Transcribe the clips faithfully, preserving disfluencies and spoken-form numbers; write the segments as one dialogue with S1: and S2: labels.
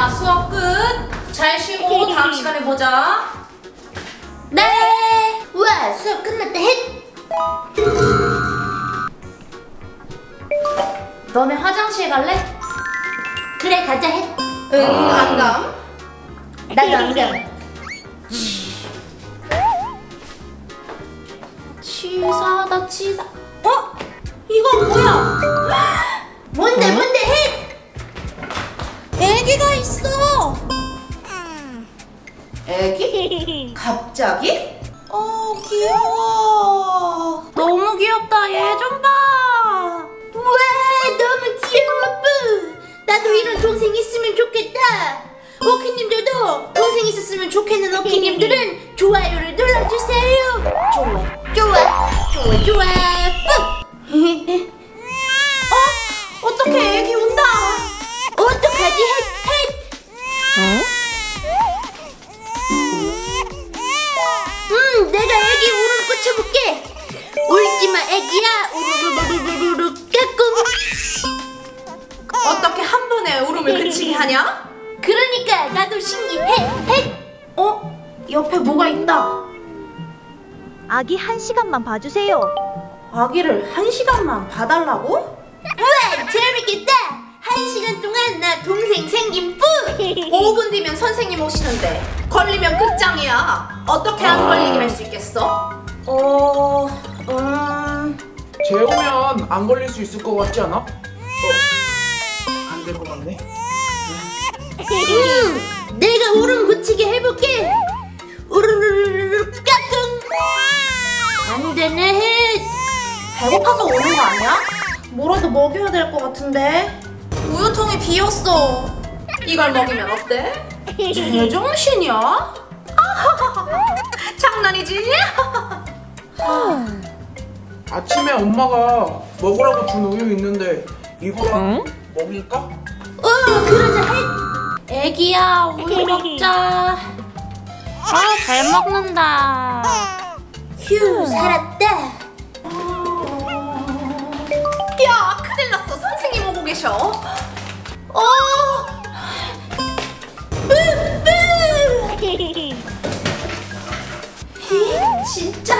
S1: 자, 수업 끝. 잘 쉬고 다음 시간에 보자.
S2: 네. 우와, 수업 끝났다. 헷.
S1: 너네 화장실 갈래?
S2: 그래, 가자. 헷.
S1: 응, 안 감.
S2: 나도 안 가.
S1: 치사다 치사. 어? 이건 뭐야?
S2: 뭔데 뭔데 헷.
S1: 애기가 있어. 애기? 갑자기? 어, 귀여워. 너무 귀엽다. 얘 좀 봐.
S2: 우와, 너무 귀여워. 뿌. 나도 이런 동생 있으면 좋겠다. 오키님들도 동생 있었으면 좋겠는 오키님들은 좋아요를 눌러주세요. 좋아 좋아 좋아 좋아. 뿌.
S1: 어? 어떡해, 애기 온다.
S2: 어떡하지? 헷 헷.
S1: 어?
S2: 음, 내가 애기 울음 꽂혀볼게. 울지마 애기야. 우르르르르르 까꿍.
S1: 어떻게 한 번에 울음을 그치게 하냐?
S2: 그러니까 나도 신기해. 헷.
S1: 어? 옆에 뭐가 있다.
S3: 아기 한 시간만 봐주세요.
S1: 아기를 한 시간만 봐달라고?
S2: 우와, 재밌겠다. 한 시간 동안 나 동생 생김 뿌.
S1: 오 분 뒤면 선생님 오시는데 걸리면 끝장이야. 어떻게 안 걸리게 할 수 있겠어? 어... 음...
S4: 재우면 안 걸릴 수 있을 것 같지 않아? 어, 안 될 것 같네.
S2: 음, 내가 울음 고치게 해볼게. 우르르르르 까꿍. 안 되네. 헷.
S1: 배고파서 오는 거 아니야? 뭐라도 먹여야 될 것 같은데. 우유통이 비었어. 이걸 먹이면 어때? 제정신이야? 장난이지?
S4: 아침에 엄마가 먹으라고 준 우유 있는데 이거랑 먹일까?
S2: 어, 그러자. 헷.
S1: 애기야, 우유 먹자. 아, 잘 먹는다.
S2: 휴, 살았다.
S1: 야, 큰일 났어. 선생님 오고 계셔. 어.
S2: 진짜.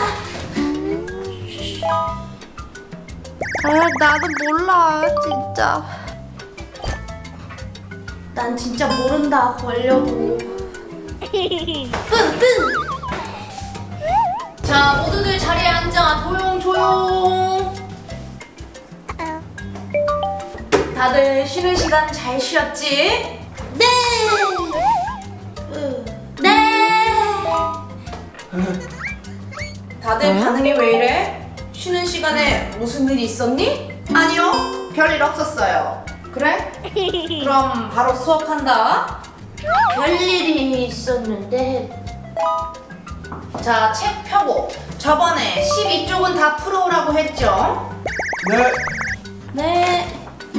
S1: 아, 나도 몰라, 진짜. 난 진짜 모른다, 걸려도.
S2: 뿡뿡.
S1: 자, 모두들 자리에 앉아. 조용, 조용. 다들 쉬는 시간 잘 쉬었지?
S2: 네. 네.
S1: 다들 반응이 왜 이래? 쉬는 시간에 무슨 일이 있었니? 아니요, 별일 없었어요. 그래? 그럼 바로 수업한다.
S2: 별일이 있었는데.
S1: 자, 책 펴고. 저번에 십이 쪽은 다 풀어오라고 했죠?
S4: 네.
S1: 네.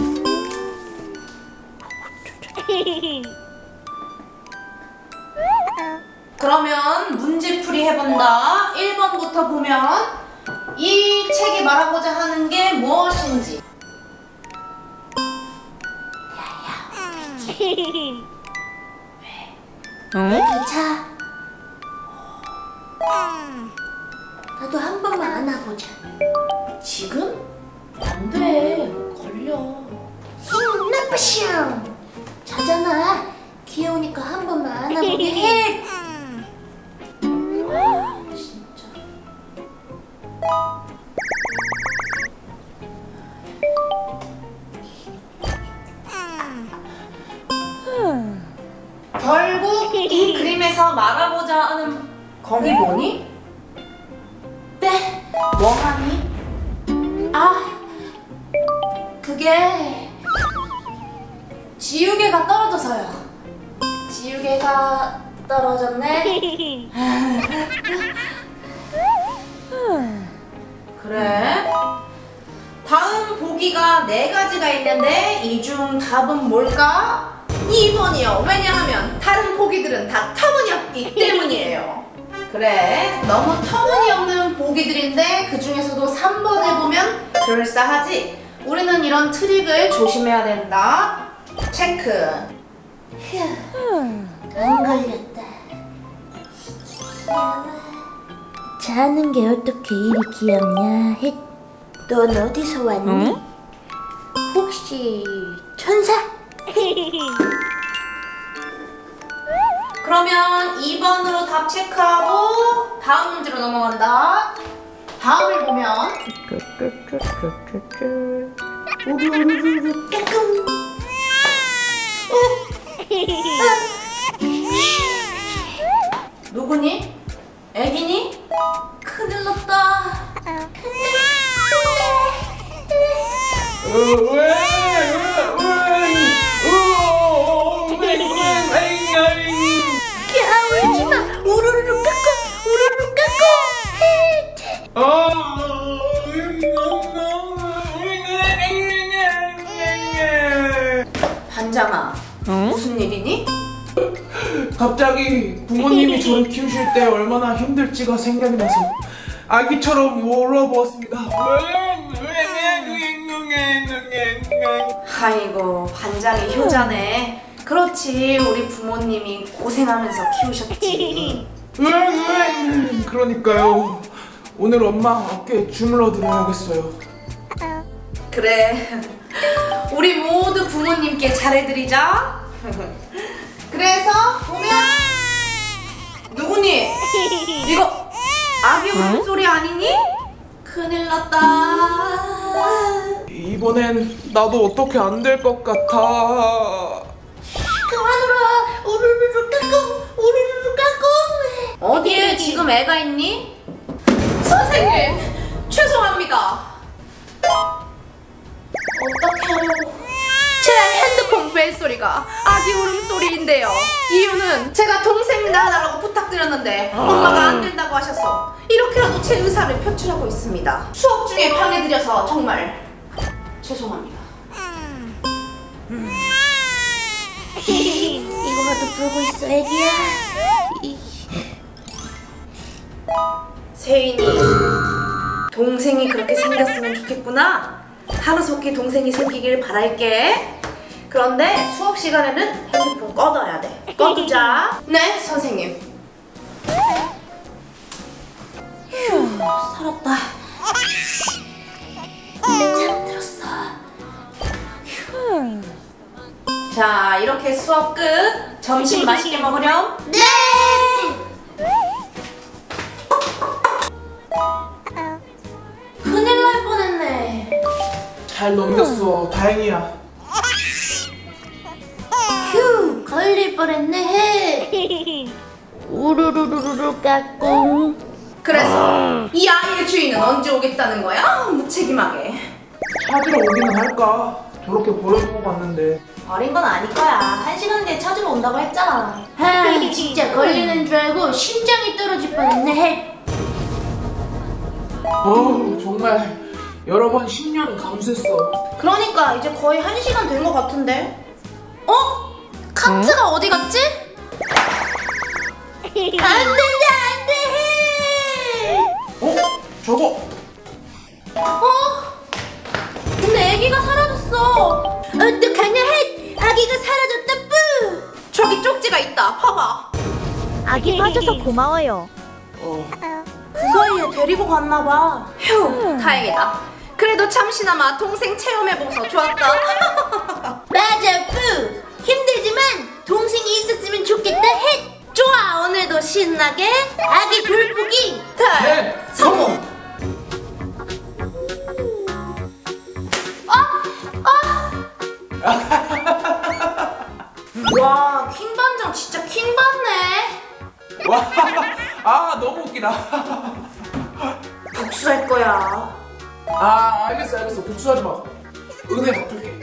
S1: 그러면 문제풀이 해본다. 일 번부터 보면 이 책이 말하고자 하는 게 무엇인지.
S2: 자, 나도 한 번만 안아보자.
S1: 지금? 안 돼. 걸려.
S2: 힘 나쁘시오. 자잖아. 귀여우니까 한 번만 안아보게 해.
S1: 아, 진짜. 결국 이 그림에서 말하고자 하는 거기 뭐니?
S2: 네.
S1: 뭐하니? 아, 그게 지우개가 떨어져서요. 지우개가 떨어졌네. 그래? 다음 보기가 네 가지가 있는데 이 중 답은 뭘까? 이 번이요. 왜냐하면 다른 보기들은 다 터무니없기 때문이에요. 그래, 너무 터무니없는 보기들인데 그 중에서도 삼 번을 보면 그럴싸하지. 우리는 이런 트릭을 조심해야 된다. 체크.
S2: 안 걸렸다. 귀여워. 자는 게 어떻게 이리 귀엽냐? 헷. 넌 어디서 왔니?
S3: 응?
S2: 혹시 천사?
S1: 그러면 이 번으로 답 체크하고 다음 문제로 넘어간다. 다음을 보면
S2: 우르르르르 까꿍.
S1: 누구니? 애기니? 큰일 났다.
S2: 야, 울지마. 우르르르 까꿍. 우르르르
S1: 반장아,
S3: 응?
S1: 무슨 일이니?
S4: 갑자기 부모님이 저를 키우실 때 얼마나 힘들지가 생각이 나서 아기처럼 울어보았습니다.
S1: 아이고, 반장이 효자네. 그렇지, 우리 부모님이 고생하면서 키우셨지.
S4: 그러니까요. 오늘 엄마 어깨에 주물러 드려야겠어요.
S1: 그래, 우리 모두 부모님께 잘해드리자. 그래서 보면 누구니? 이거 아기 울음소리 아니니? 큰일 났다.
S4: 이번엔 나도 어떻게 안 될 것 같아.
S2: 그만 울어. 우르르르 까꿍. 우르르르 까꿍.
S1: 어디에 지금 애가 있니? 선생님, 죄송합니다. 어떻게 하려고? 제 핸드폰 벨소리가 아기 울음소리인데요. 이유는 제가 동생 낳아달라고 부탁드렸는데 엄마가 안 된다고 하셔서 이렇게라도 제 의사를 표출하고 있습니다. 수업 중에 방해드려서 정말 죄송합니다.
S2: 이거라도 보고 있어, 애기야.
S1: 세인이 동생이 그렇게 생겼으면 좋겠구나. 하루속히 동생이 생기길 바랄게. 그런데 수업 시간에는 핸드폰 꺼둬야 돼. 꺼두자. 네, 선생님. 휴, 살았다. 잠들었어. 휴. 자, 이렇게 수업 끝. 점심 맛있게 먹으렴.
S2: 네.
S1: 큰일 날 뻔했네.
S4: 잘 넘겼어. 다행이야.
S2: 휴, 걸릴 뻔했네. 우르르르르 까꿍.
S1: 그래서 이 아이의 주인은 언제 오겠다는 거야? 무책임하게.
S4: 찾으러 오기는 할까? 저렇게 버려두고 갔는데.
S1: 버린 건 아닐 거야. 한 시간 뒤에 찾으러 온다고 했잖아.
S2: 아, 진짜 걸리는 줄 알고 심장이 떨어질 뻔했네.
S4: 어우, 정말 여러 번 십 년 감수했어.
S1: 그러니까 이제 거의 한 시간 된 것 같은데. 어? 카트가 어디 갔지?
S2: 안 된다, 안 돼.
S4: 어? 저거
S1: 어? 근데 애기가 사라졌어.
S2: 어떡하냐, 헷. 아기가 사라졌다, 뿌.
S1: 저기 쪽지가 있다. 봐봐.
S3: 아기 봐줘서 고마워요.
S4: 어,
S1: 그 사이에 데리고 갔나 봐. 휴, 다행이다. 그래도 잠시나마 동생 체험해보고서 좋았다.
S2: 맞아, 뿌. 힘들지만 동생이 있었으면 좋겠다, 헷. 좋아, 오늘도 신나게 아기 돌보기.
S1: 대 성공. 와, 킹 반장 진짜 킹 받네.
S4: 와, 아 너무 웃기다.
S1: 복수할 거야.
S4: 아 알겠어 알겠어 복수하지 마. 은혜 갚을게.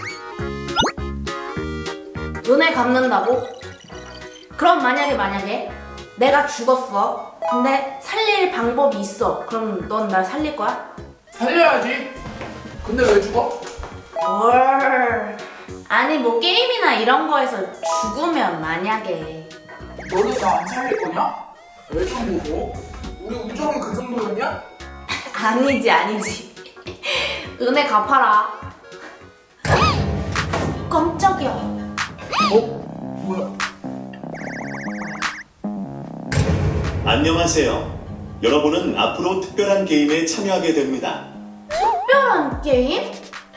S1: 은혜 갚는다고? 그럼 만약에 만약에 내가 죽었어. 근데 살릴 방법이 있어. 그럼 넌 날 살릴 거야?
S4: 살려야지. 근데 왜 죽어?
S1: 뭘? 아니 뭐 게임이나 이런 거에서 죽으면 만약에
S4: 너는 나 안 살릴 거냐? 왜 정보고? 우리 우정이 그 정도였냐?
S1: 아니지 아니지. 은혜 갚아라. 깜짝이야.
S4: 어? 뭐야?
S5: 안녕하세요. 여러분은 앞으로 특별한 게임에 참여하게 됩니다.
S1: 특별한 게임?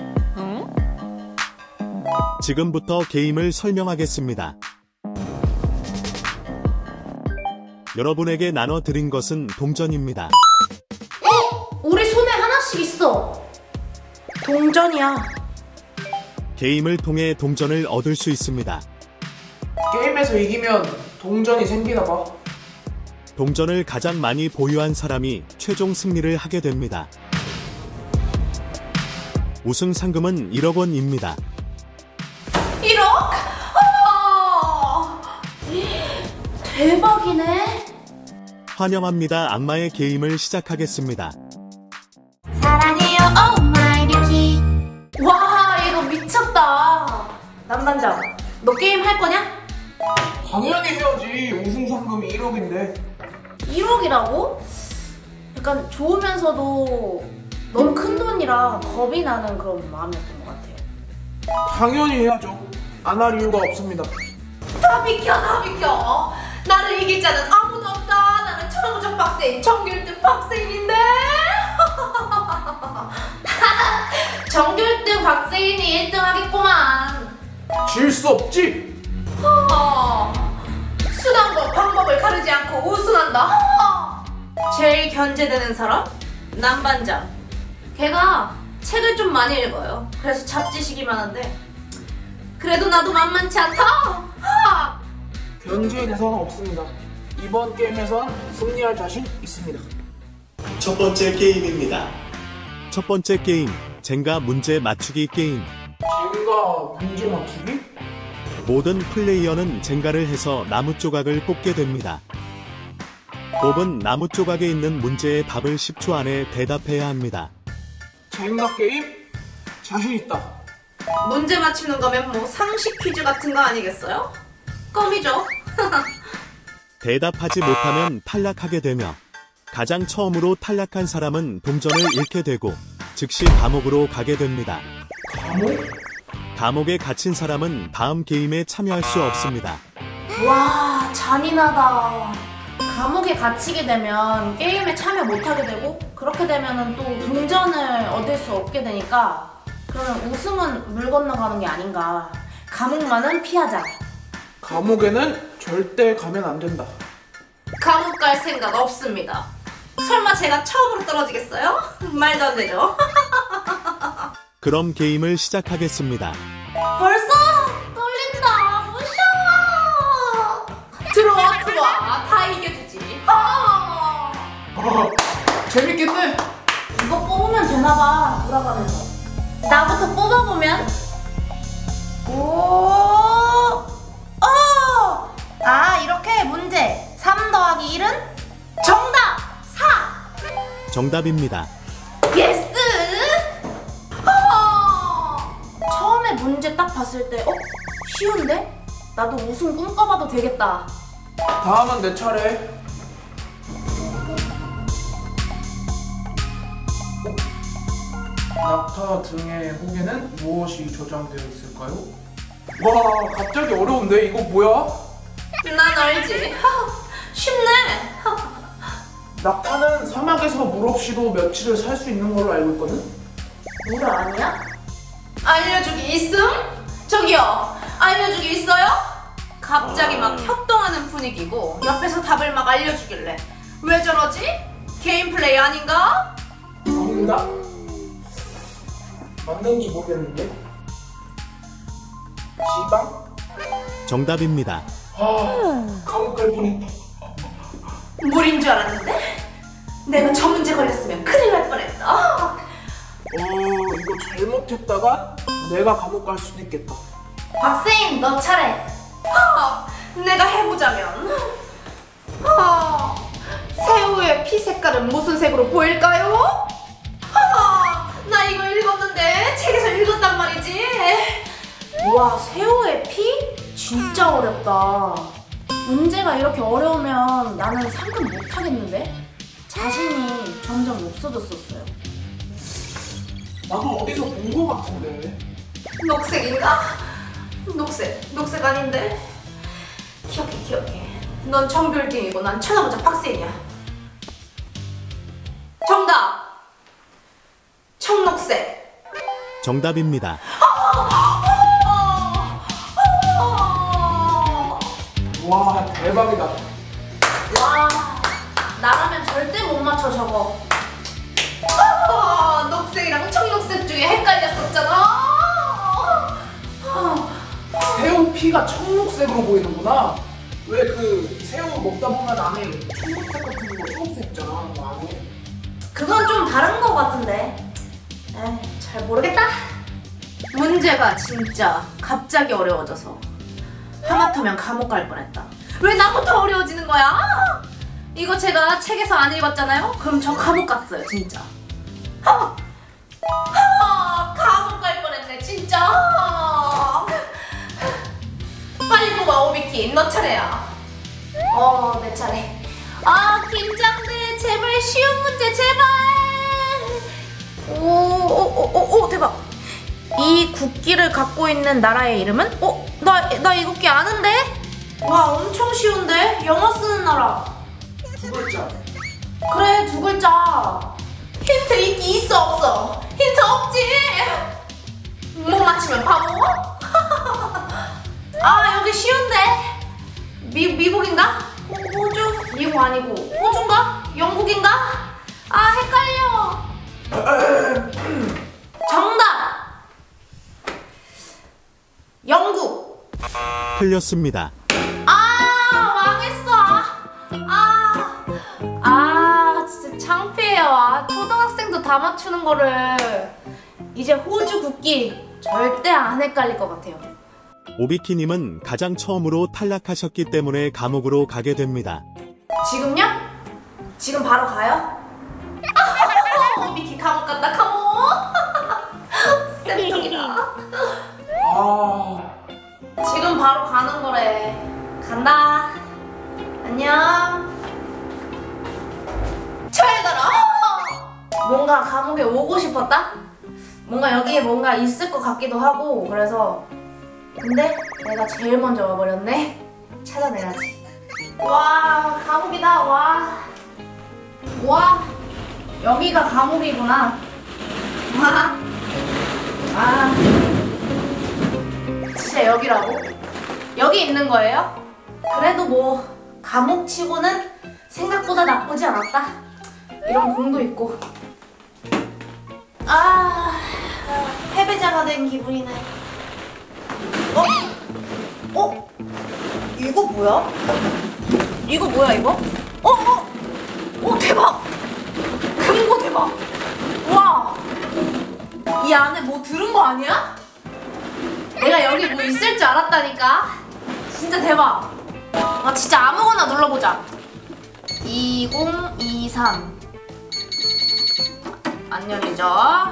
S5: 지금부터 게임을 설명하겠습니다. 여러분에게 나눠드린 것은 동전입니다.
S1: 우리 손에 하나씩 있어. 동전이야.
S5: 게임을 통해 동전을 얻을 수 있습니다.
S4: 게임에서 이기면 동전이 생기나 봐.
S5: 동전을 가장 많이 보유한 사람이 최종 승리를 하게 됩니다. 우승 상금은 일억 원입니다.
S1: 일억? 어! 대박이네.
S5: 환영합니다. 악마의 게임을 시작하겠습니다.
S2: 사랑해요 오마이뷰티.
S1: 와, 이거 미쳤다. 남반장, 너 게임 할 거냐?
S4: 당연히 해야지. 우승 상금이 일억인데.
S1: 일억이라고? 약간 좋으면서도 너무 큰 돈이라 겁이 나는 그런 마음이었던 것 같아요.
S4: 당연히 해야죠. 안 할 이유가 없습니다.
S1: 다 비켜, 다 비켜. 나를 이길 자는 아무도 없다. 나는 천하무적 박세인, 정규일등 박세인인데. 정규일등 박세인이 일등 하겠구만.
S4: 질 수 없지.
S1: 어, 수단과 방법을 가르지 않고 우승한다. 어. 제일 견제되는 사람? 남반장. 걔가 책을 좀 많이 읽어요. 그래서 잡지식이만 한데 그래도 나도 만만치 않다. 하!
S4: 견제의 대상은 없습니다. 이번 게임에선 승리할 자신 있습니다.
S5: 첫 번째 게임입니다. 첫 번째 게임, 젠가 문제 맞추기 게임.
S4: 젠가 문제 맞추기?
S5: 모든 플레이어는 젠가를 해서 나무 조각을 뽑게 됩니다. 뽑은 나무 조각에 있는 문제의 답을 십 초 안에 대답해야 합니다.
S4: 젠가 게임? 자신 있다.
S1: 문제 맞추는 거면 뭐 상식 퀴즈 같은 거 아니겠어요? 껌이죠.
S5: 대답하지 못하면 탈락하게 되며 가장 처음으로 탈락한 사람은 동전을 잃게 되고 즉시 감옥으로 가게 됩니다.
S4: 감옥?
S5: 감옥에 갇힌 사람은 다음 게임에 참여할 수 없습니다.
S1: 와, 잔인하다. 감옥에 갇히게 되면 게임에 참여 못하게 되고 그렇게 되면 또 동전을 얻을 수 없게 되니까 그러면 우승은 물 건너가는 게 아닌가. 감옥만은 피하자.
S4: 감옥에는 절대 가면 안 된다.
S1: 감옥 갈 생각 없습니다. 설마 제가 처음으로 떨어지겠어요? 말도 안 되죠.
S5: 그럼 게임을 시작하겠습니다.
S1: 벌써? 떨린다. 무서워. 들어와, 들어와. 다 이겨주지. 아!
S4: 아, 재밌겠네.
S1: 이거 뽑으면 되나봐. 돌아가면서. 나부터 뽑아보면. 오! 어! 아, 이렇게 문제. 삼 더하기 일은? 정답! 사!
S5: 정답입니다.
S1: 예스! 어! 처음에 문제 딱 봤을 때, 어? 쉬운데? 나도 우승 꿈꿔봐도 되겠다.
S4: 다음은 내 차례. 낙타 등의 혹에는 무엇이 저장되어 있을까요? 와, 갑자기 어려운데? 이거 뭐야?
S1: 난 알지. 하, 쉽네. 하.
S4: 낙타는 사막에서 물 없이도 며칠을 살 수 있는 걸로 알고 있거든?
S1: 물 아니야? 알려주기 있음? 저기요, 알려주기 있어요? 갑자기 막 협동하는 분위기고 옆에서 답을 막 알려주길래 왜 저러지? 게임 플레이 아닌가?
S4: 정답? 맞는지 모르겠는데? 지방?
S5: 정답입니다.
S4: 아, 감옥 갈 뻔했다.
S1: 물인 줄 알았는데? 내가 저 문제 걸렸으면 큰일 날 뻔했다.
S4: 어, 이거 잘못했다가 내가 감옥 갈 수도 있겠다.
S1: 박세인, 너 차례. 아, 내가 해보자면. 아, 새우의 피 색깔은 무슨 색으로 보일까요? 아, 나 이거 읽었는데 책에서 읽었단 말이지. 와, 새우의 피? 진짜 어렵다. 문제가 이렇게 어려우면 나는 상금 못 하겠는데? 자신이 점점 없어졌었어요.
S4: 나도 어디서 본 거 같은데.
S1: 녹색인가? 녹색, 녹색 아닌데? 기억해, 기억해. 넌 청빌딩이고 난 쳐다보자 박스인이야. 정답! 청록색.
S5: 정답입니다.
S4: 와, 대박이다.
S1: 와, 나라면 절대 못 맞춰 저거. 아, 녹색이랑 청록색 중에 헷갈렸었잖아.
S4: 새우 피가 청록색으로 보이는구나. 왜 그 새우 먹다 보면 안에 청록색 같은 거 초록색 있잖아. 안에.
S1: 그건 좀 다른 거 같은데. 에이, 잘 모르겠다. 문제가 진짜 갑자기 어려워져서 하마터면 감옥 갈 뻔했다. 왜 나부터 어려워지는 거야? 이거 제가 책에서 안 읽었잖아요? 그럼 저 감옥 갔어요 진짜. 하! 하! 감옥 갈 뻔했네 진짜. 빨리 뽑아 오비키, 너 차례야. 어, 내 차례. 아, 긴장돼. 제발 쉬운 문제 제발. 오, 오, 오, 오, 대박. 이 국기를 갖고 있는 나라의 이름은? 어, 나, 나 이 국기 아는데? 와, 엄청 쉬운데? 영어 쓰는 나라.
S4: 두 글자.
S1: 그래, 두 글자. 힌트 있기 있어 없어? 힌트 없지? 못 맞히면 바보? 아, 여기 쉬운데? 미, 미국인가? 호, 호주? 미국 아니고 호주인가? 영국인가? 아, 헷갈려. 정답! 영국.
S5: 틀렸습니다.
S1: 아, 망했어. 아, 아, 진짜 창피해요. 아, 초등학생도 다 맞추는 거를. 이제 호주 국기 절대 안 헷갈릴 것 같아요.
S5: 오비키님은 가장 처음으로 탈락하셨기 때문에 감옥으로 가게 됩니다.
S1: 지금요? 지금 바로 가요? 아, 오비키 감옥 간다, 감옥. 쌤통이다.
S4: 아,
S1: 지금 바로 가는 거래. 간다. 안녕. 잘 가라. 뭔가 감옥에 오고 싶었다? 뭔가 여기에 뭔가 있을 것 같기도 하고 그래서. 근데 내가 제일 먼저 와버렸네. 찾아내야지. 와, 감옥이다. 와. 와, 여기가 감옥이구나. 와. 아, 진짜 여기라고? 여기 있는 거예요? 그래도 뭐 감옥치고는 생각보다 나쁘지 않았다. 이런 공도 있고. 아, 패배자가 된 기분이네. 어? 어? 이거 뭐야? 이거 뭐야 이거? 어? 어? 어, 대박! 금고 대박! 와! 이 안에 뭐 들은 거 아니야? 내가 여기 뭐 있을 줄 알았다니까? 진짜 대박! 아, 진짜 아무거나 눌러보자. 이공이삼 안 열리죠?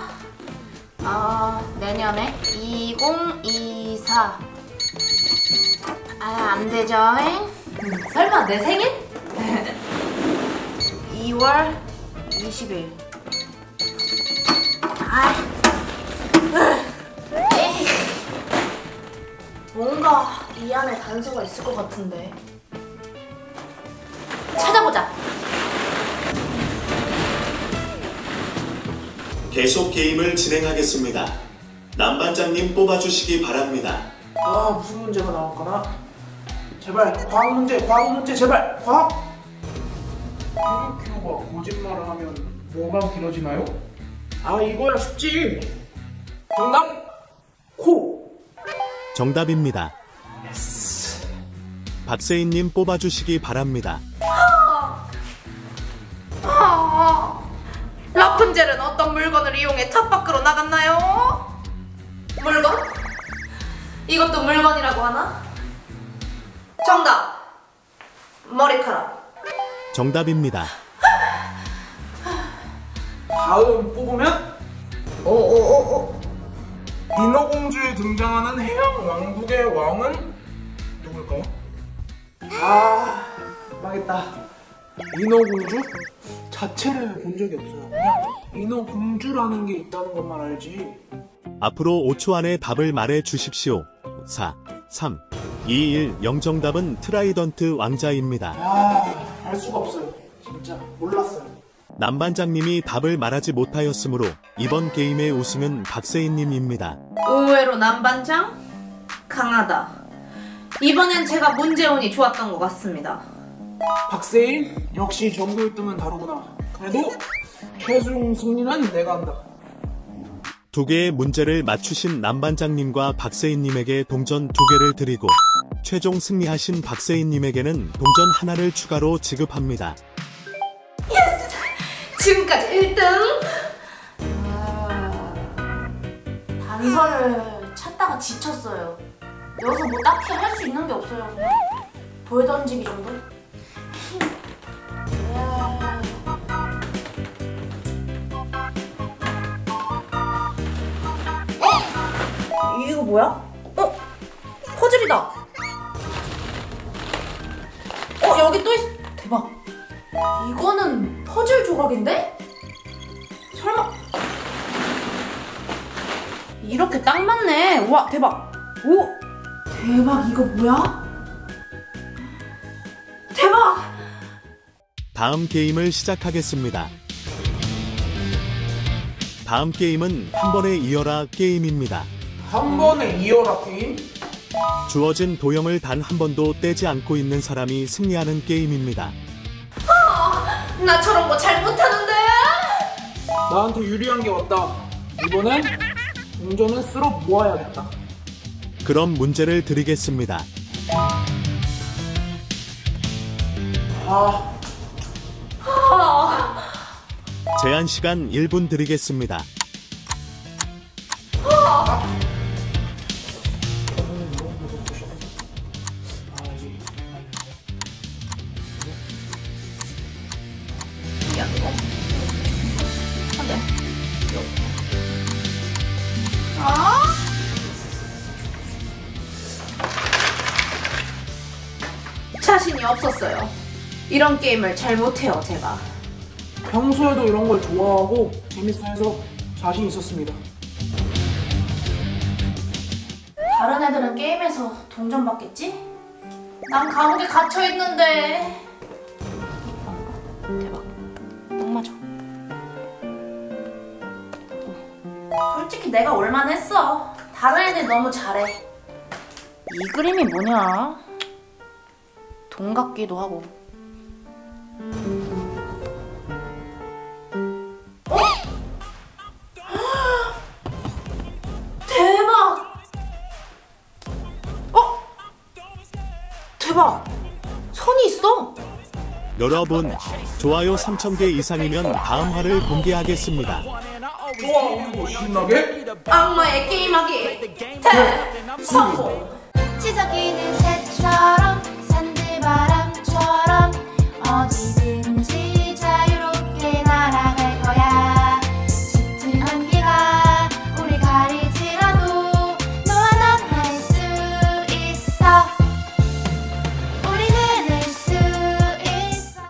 S1: 아, 내년에 이공이사. 아, 안 되죠? 음, 설마 내 생일? 이월 이십일. 아, 에이. 뭔가 이 안에 단서가 있을 것 같은데. 찾아보자.
S5: 계속 게임을 진행하겠습니다. 남반장님 뽑아주시기 바랍니다.
S4: 아, 무슨 문제가 나올까나? 제발 과학 문제, 과학 문제, 제발 과학. 피노키오가 거짓말을 하면 뭐가 길어지나요? 아, 이거야 쉽지. 정답 코.
S5: 정답입니다. 박세인님 뽑아주시기 바랍니다.
S1: 아, 라푼젤은 어떤 물건을 이용해 탑 밖으로 나갔나요? 물건? 이것도 물건이라고 하나? 정답! 머리카락.
S5: 정답입니다.
S4: 다음 뽑으면
S1: 오오오오.
S4: 인어공주에 등장하는 해양 왕국의 왕은 누굴까요? 아, 망했다. 인어공주? 자체를 본 적이 없어요. 그냥 인어공주라는 게 있다는 것만 알지.
S5: 앞으로 오 초 안에 답을 말해 주십시오. 사, 삼, 이백십 정답은 트라이던트 왕자입니다.
S4: 아, 알 수가 없어요. 진짜 몰랐어요.
S5: 남반장님이 답을 말하지 못하였으므로 이번 게임의 우승은 박세인님입니다.
S1: 의외로 남반장? 강하다. 이번엔 제가 문제운이 좋았던 것 같습니다.
S4: 박세인 역시 전교 일 등은 다르구나. 그래도 최종 승리는 내가 한다.
S5: 두 개의 문제를 맞추신 남반장님과 박세인님에게 동전 두 개를 드리고 최종 승리하신 박세인님에게는 동전 하나를 추가로 지급합니다.
S1: 지금까지 일 등!
S2: 단서를 찾다가 지쳤어요. 여기서 뭐 딱히 할 수 있는 게 없어요. 그냥 돌 던지기 정도? 이야. 어? 이거 뭐야? 어? 퍼즐이다. 어, 여기 또 있어. 대박. 이거는 퍼즐 조각인데? 설마
S1: 이렇게 딱 맞네. 우와, 대박. 오!
S2: 대박. 이거 뭐야? 대박.
S5: 다음 게임을 시작하겠습니다. 다음 게임은 한 번에 이어라 게임입니다.
S4: 한 번에 이어라 게임?
S5: 주어진 도형을 단 한 번도 떼지 않고 있는 사람이 승리하는 게임입니다.
S1: 나 저런 거 잘 못하는데?
S4: 나한테 유리한 게 왔다. 이번엔 동전을 쓸어 모아야겠다.
S5: 그럼 문제를 드리겠습니다.
S4: 아,
S5: 제한 시간 일 분 드리겠습니다.
S1: 자신이 없었어요. 이런 게임을 잘 못해요, 제가.
S4: 평소에도 이런 걸 좋아하고 재밌어 해서 자신 있었습니다.
S2: 다른 애들은 게임에서 동전 받겠지? 난 감옥에 갇혀 있는데. 대박. 딱 맞아. 솔직히 내가 올만했어. 다른 애들 너무 잘해. 이 그림이 뭐냐? 돈 같기도 하고. 어? 대박! 어? 대박! 선이 있어!
S5: 여러분, 좋아요 삼천 개 이상이면 다음 화를 공개하겠습니다.
S4: 좋아, 오늘도 신나게?
S1: 악마의 게임하기 대 성공!
S2: 찢어지는 새처럼 산들바람